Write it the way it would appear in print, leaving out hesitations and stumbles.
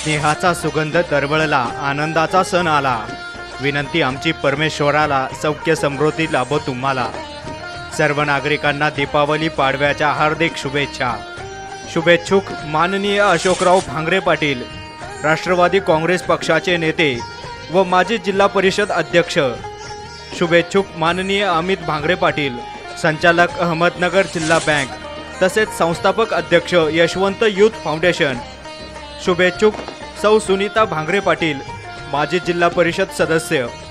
स्नेहाचा सुगंध दरवळला, आनंदाचा सण आला। विनंती आमची परमेश्वराला, सौख्य समृद्धी लाभो तुम्हाला। सर्व नागरिकांना दीपावली पाडव्याच्या हार्दिक शुभेच्छा। शुभेच्छुक माननीय अशोकराव भांगरे पाटील, राष्ट्रवादी काँग्रेस पक्षाचे नेते व माजी जिल्हा परिषद अध्यक्ष। शुभेच्छुक माननीय अमित भांगरे पाटील, संचालक अहमदनगर जिल्हा बँक तसेच संस्थापक अध्यक्ष यशवंत यूथ फाउंडेशन। शुभेच्छुक सौ सुनीता भांगरे पाटील, माजी जिल्हा परिषद सदस्य।